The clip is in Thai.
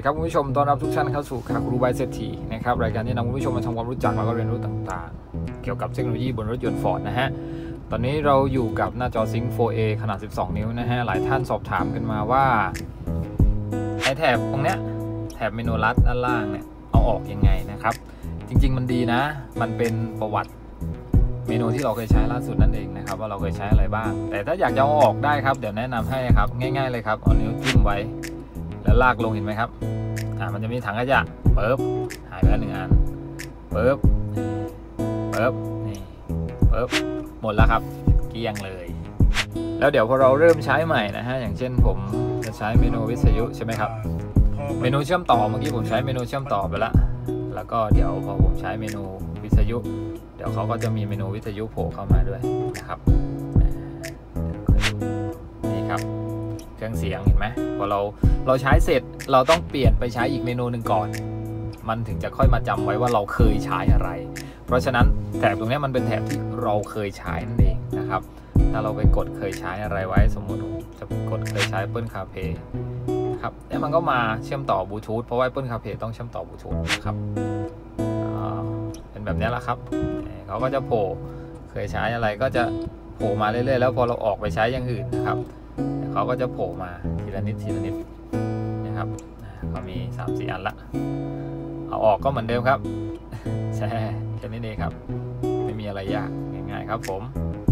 ครับคุณผู้ชมต้อนรับทุกท่านเข้าสู่คาคูบายเศรษฐีนะครับรายการที่นำคุณผู้ชมมาทำความรู้จักแล้วก็เรียนรู้ต่างๆเกี่ยวกับเทคโนโลยีบนรถยนต์ Ford นะฮะตอนนี้เราอยู่กับหน้าจอ Sync 4A ขนาด 12 นิ้วนะฮะหลายท่านสอบถามกันมาว่าไอแถบตรงเนี้ยแถบเมนูลัดด้านล่างเนี่ยเอาออกยังไงนะครับจริงๆมันดีนะมันเป็นประวัติเมนูที่เราเคยใช้ล่าสุดนั่นเองนะครับว่าเราเคยใช้อะไรบ้างแต่ถ้าอยากจะเอาออกได้ครับเดี๋ยวแนะนำให้ครับง่ายๆเลยครับเอานิ้วจิ้มไว้แล้วลากลงเห็นไหมครับมันจะมีถังขยะปึ๊บหายไปแล้ว1 อันปึ๊บนี่ปึ๊บหมดแล้วครับเกลี้ยงเลยแล้วเดี๋ยวพอเราเริ่มใช้ใหม่นะฮะอย่างเช่นผมจะใช้เมนูวิทยุใช่ไหมครับเมนูเชื่อมต่อเมื่อกี้ผมใช้เมนูเชื่อมต่อไปแล้วก็เดี๋ยวพอผมใช้เมนูวิทยุเดี๋ยวเขาก็จะมีเมนูวิทยุโผล่เข้ามาด้วยนะครับนี่ครับเครื่องเสียงเห็นไหมพอเราใช้เสร็จเราต้องเปลี่ยนไปใช้อีกเมนูหนึ่งก่อนมันถึงจะค่อยมาจำไว้ว่าเราเคยใช้อะไรเพราะฉะนั้นแถบตรงนี้มันเป็นแถบที่เราเคยใช้นั่นเองนะครับถ้าเราไปกดเคยใช้อะไรไว้สมมติจะกดเคยใช้ Apple CarPlay ครับแล้วมันก็มาเชื่อมต่อบลูทูธเพราะว่า Apple CarPlay ต้องเชื่อมต่อบลูทูธนะครับเป็นแบบนี้แหละครับเขาก็จะโผล่เคยใช้อะไรก็จะโผล่มาเรื่อยๆแล้วพอเราออกไปใช้อย่างอื่นนะครับเขาก็จะโผล่มาทีละนิดนะครับก็มี 3-4 อันละเอาออกก็เหมือนเดิมครับแช่แค่นี้เองครับไม่มีอะไรยากง่ายๆครับผม